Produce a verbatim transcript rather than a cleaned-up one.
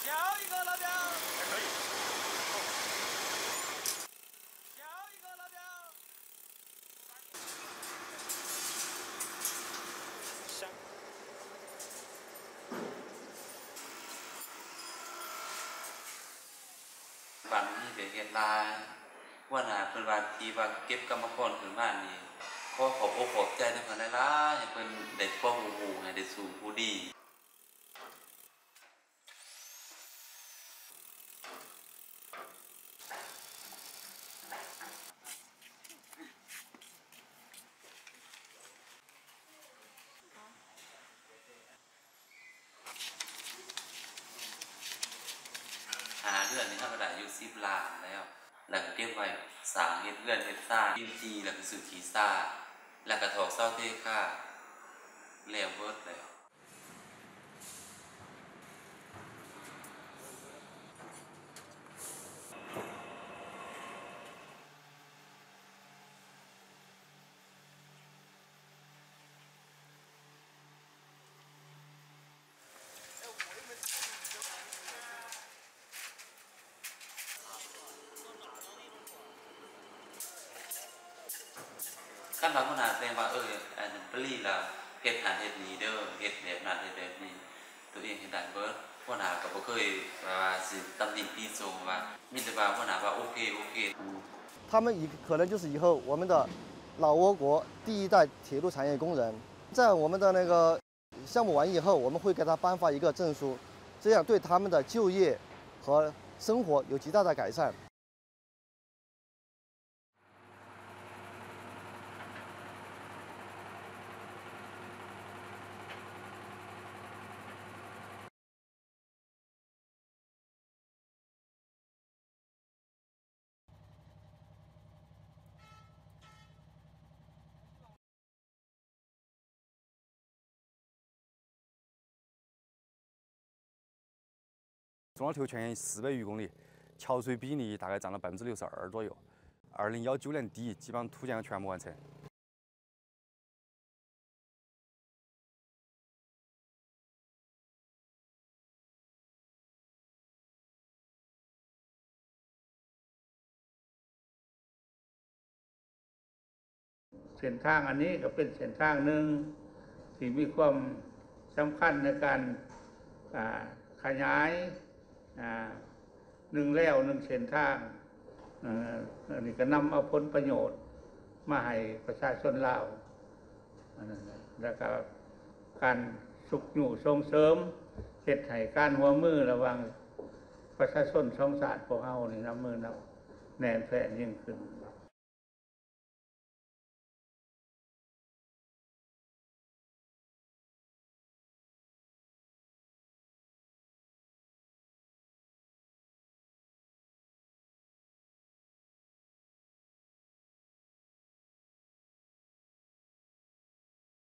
小一个老表，还可以。小一个老表。香。 บ้านนี้เป็นเฮ็ดลาว่าน่ะเพิ่นว่าที่ว่าเก็บกรรมกรขึ้นมานี่ขอขอบอกขอบใจทั้งเพิ่นหลายๆให้เพิ่นได้ความรู้ให้ได้สู่ผู้ดีหาเดือนนี้เฮาก็ได้อยู่สิบล้านแล้วแล้วก็เก็บไว้สร้างเฮ็ดเรือนเฮ็ดซ่าดินจีแล้วก็ซื้อขี้ซ่าแล้วก็ถอกเสาเทค่าแล้วเบิดแล้วขั้นตอนมันอาจแสดงว่าเอออันนั้นปลีละเฮ็ดหันเฮ็ดนี้เด้อเฮ็ดแบบนั้นเฮ็ดแบบนี้ตัวเองเฮ็ดได้เบิดพ่อหน้าก็บ่เคยว่าสิตำหนิปีโซว่ามีแต่ว่าพ่อหน้าว่าโอเคโอเค他们以可能就是以后我们的老挝国第一代铁路产业工人，在我们的那个项目完以后，我们会给他颁发一个证书，这样对他们的就业和生活有极大的改善。 中老头全四百余公里，桥水比例大概占了百分之六十二左右。二零幺九年底，基本上土建全部完成。 เส้นทางอันนี้ก็เป็นเส้นทางหนึ่งที่มีความสำคัญในการขยายหนึ่งแล้วหนึ่งเส้นทางอันนี้ก็นำเอาผลประโยชน์มาให้ประชาชนลาวแล้วก็การสุขอยู่ส่งเสริมเหตุให้การหัวมือระวังประชาชนสองชาติพวกเรานี่น้ำมือน้ำแน่นแฟ้นยิ่งขึ้น